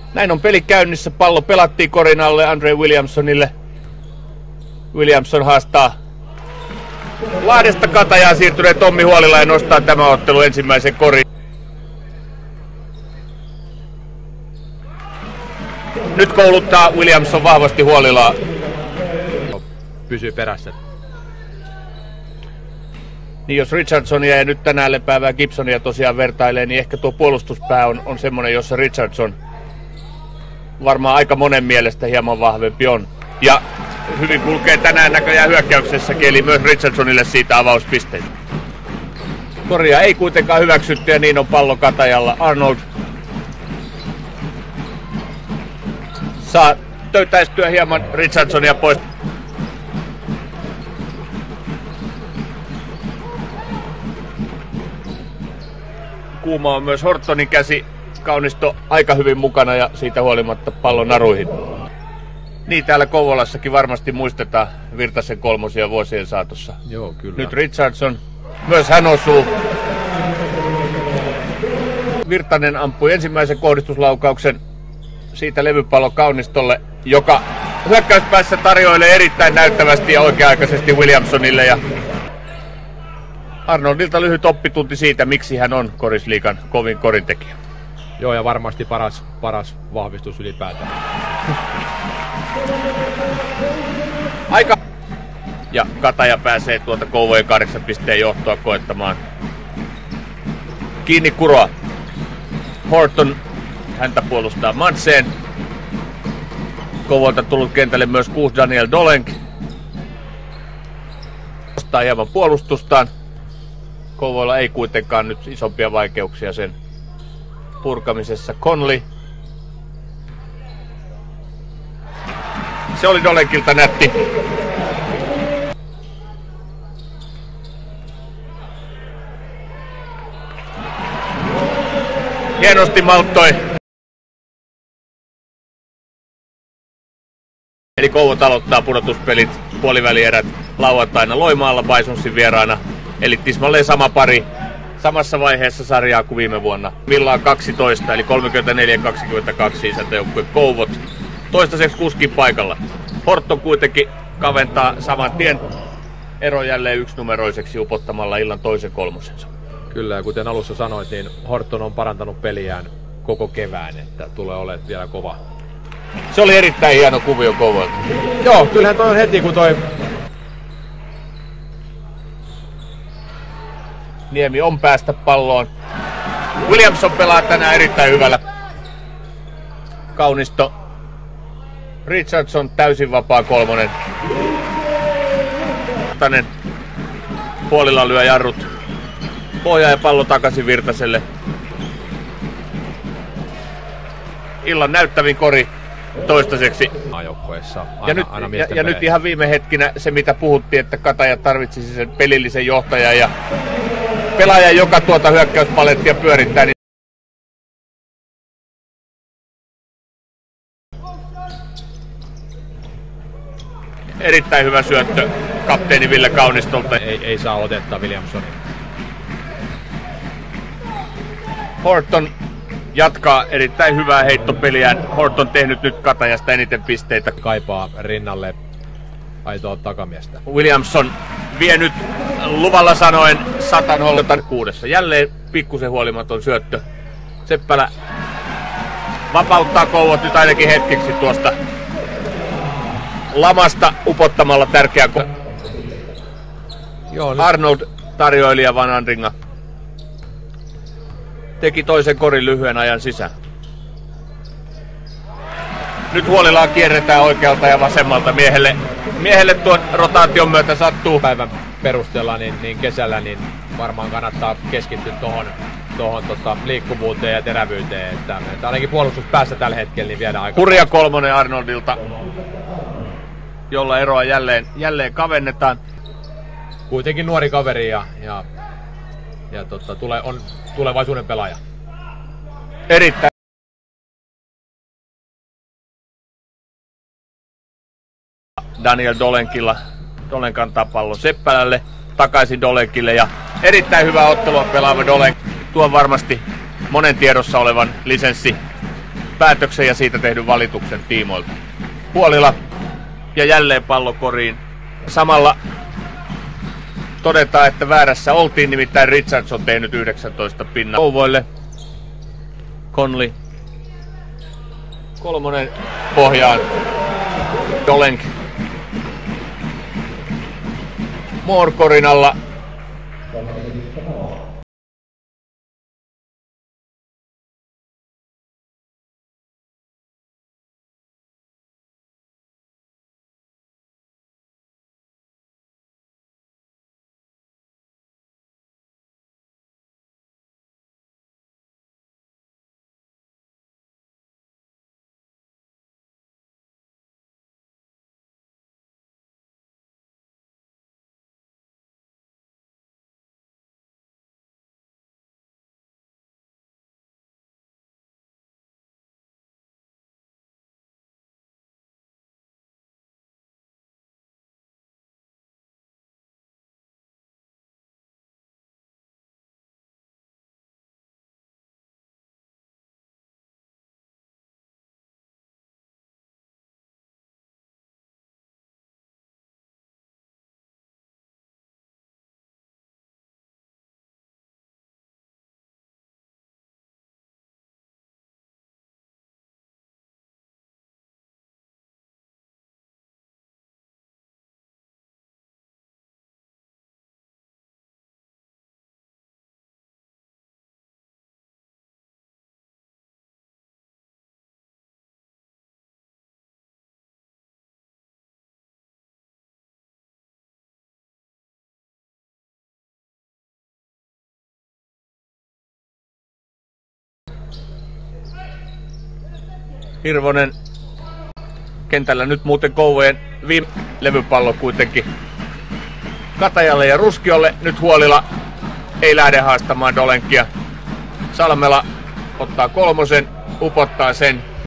Näin on peli käynnissä. Pallo pelattiin korin alle Andre Williamsonille. Williamson haastaa Lahdesta Katajaan siirtyneen Tommi Huolila ja nostaa tämä ottelu ensimmäisen korin. Nyt kouluttaa Williamson vahvasti Huolilaa. Pysyy perässä. Niin jos Richardsonia ja nyt tänään lepäävää Gibsonia tosiaan vertailee, niin ehkä tuo puolustuspää on semmonen, jossa Richardson varmaan aika monen mielestä hieman vahvempi on. Ja hyvin kulkee tänään näköjään hyökkäyksessäkin, eli myös Richardsonille siitä avauspisteitä. Koria ei kuitenkaan hyväksytty ja niin on pallo Katajalla. Arnold saa töytäistyä hieman Richardsonia pois. Kuuma on myös Hortonin käsi. Kaunisto aika hyvin mukana ja siitä huolimatta pallon naruihin. Niin täällä Kouvolassakin varmasti muistetaan Virtasen kolmosia vuosien saatossa. Joo, kyllä. Nyt Richardson, myös hän osuu. Virtanen ampui ensimmäisen kohdistuslaukauksen siitä levypallo Kaunistolle, joka hyökkäyspäässä tarjoilee erittäin näyttävästi ja oikea-aikaisesti Williamsonille. Ja Arnoldilta lyhyt oppitunti siitä, miksi hän on Korisliigan kovin korintekijä. Joo, ja varmasti paras vahvistus ylipäätään. Aika. Ja Kataja pääsee tuota Kouvojen 8 pisteen johtoa koettamaan. Kiinni kuroa. Horton, häntä puolustaa Madsen. Kouvolta tullut kentälle myös 6 Daniel Dolenk. Ostaa hieman puolustustaan. Kouvoilla ei kuitenkaan nyt isompia vaikeuksia sen purkamisessa. Conley. Se oli Dolenkilta nätti. Hienosti malttoi. Eli Kouvot aloittaa pudotuspelit puolivälierät lauantaina Loimaalla Bisonsin vieraana. Eli tismalleen sama pari samassa vaiheessa sarjaa kuin viime vuonna. Villa on 12, eli 34-22 isäntäjoukkue Kouvot. Toistaiseksi kuskin paikalla. Horton kuitenkin kaventaa saman tien ero jälleen yksinumeroiseksi upottamalla illan toisen kolmosensa. Kyllä, ja kuten alussa sanoit, niin Horton on parantanut peliään koko kevään, että tulee olemaan vielä kova. Se oli erittäin hieno kuvio Kouvolta. Joo, kyllähän toi on heti kun toi... Niemi on päästä palloon. Williamson pelaa tänään erittäin hyvällä. Kaunisto. Richardson täysin vapaa kolmonen. Puolilla lyö jarrut. Pohja ja pallo takaisin Virtaselle. Illan näyttävin kori toistaiseksi. Ja nyt ihan viime hetkinä se mitä puhuttiin, että Kataja tarvitsisi sen pelillisen johtajan ja pelaajan, joka tuota hyökkäyspalettia pyörittää. Niin erittäin hyvä syöttö kapteeni Ville Kaunistolta. Ei saa otetta Williamsonin. Horton jatkaa erittäin hyvää heittopeliään. Horton tehnyt nyt Katajasta eniten pisteitä. Kaipaa rinnalle aitoa takamiestä. Williamson vie nyt luvalla sanoen 100-6. Jälleen pikkusen huolimaton syöttö. Seppälä vapauttaa Kouvot nyt ainakin hetkeksi tuosta lamasta upottamalla tärkeä Arnold tarjoilija Van Andringa teki toisen korin lyhyen ajan sisään. Nyt Huolilaa kierretään oikealta ja vasemmalta miehelle tuon rotaation myötä sattuu. Päivän perusteella niin kesällä niin varmaan kannattaa keskittyä tuohon liikkuvuuteen ja terävyyteen, että ainakin puolustuspäässä tällä hetkellä niin viedään aika. Hurja kolmonen Arnoldilta, jolla eroa jälleen kavennetaan. Kuitenkin nuori kaveri ja on tulevaisuuden pelaaja. Erittäin. Daniel Dolenkilla. Dolenk kantaa pallon Seppälälle, takaisin Dolenkille ja erittäin hyvää ottelua pelaava Dolenk. Tuo varmasti monen tiedossa olevan lisenssi päätöksen ja siitä tehdyn valituksen tiimoilta. Huolila ja jälleen pallo koriin. Samalla todetaan, että väärässä oltiin, nimittäin Richards on tehnyt 19 pinnaa Kouvoille. Conley. Kolmonen pohjaan. Dolenk. Moore korin alla. Hirvonen kentällä nyt muuten Kouvojen viime levypallo kuitenkin Katajalle ja Ruskiolle. Nyt Huolila ei lähde haastamaan Dolenkia. Salmela ottaa kolmosen, upottaa sen